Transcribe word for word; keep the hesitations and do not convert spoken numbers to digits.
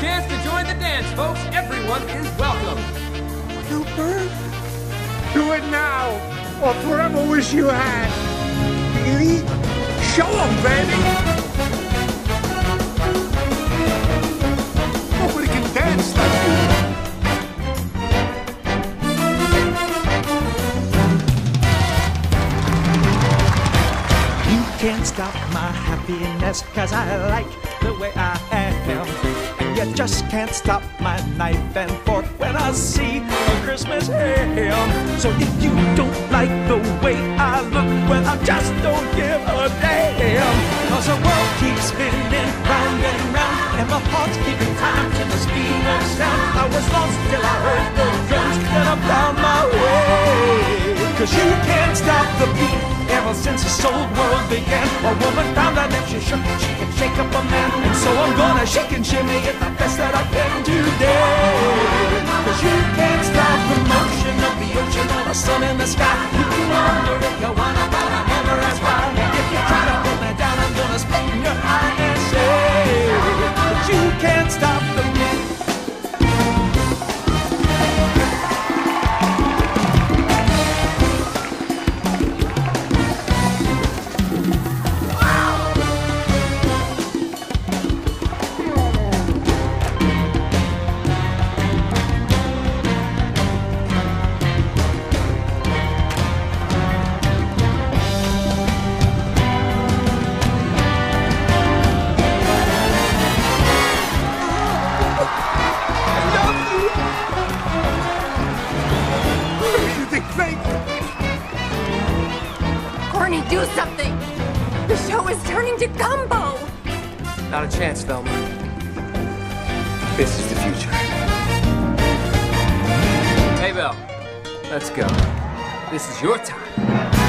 chance to join the dance, folks. Everyone is welcome. You bird. Do it now, or forever wish you had. Really? Show 'em, baby. Nobody can dance like you. Can't stop my happiness, cause I like the way I am. And you just can't stop my knife and fork when I see a Christmas ham. So if you don't like the way I look, well, I just don't give a damn. Cause the world keeps spinning round and round, and my heart's keeping time to the speed of sound. I was lost till I heard those drums, and I found my way. Cause you can't stop the beat. Ever since this old world began, a woman found out that she shook, she can shake up a man. And so I'm gonna shake and shimmy it the best that I can today. Cause you can't stop the motion of the ocean or the sun in the sky. You can wonder if you wanna, but I never ask why. If you try to pull me down, I'm gonna spit in your eye and say, but you can't stop the beat. Do something! The show is turning to gumbo! Not a chance, Velma. This is the future. Hey, Vel. Let's go. This is your time.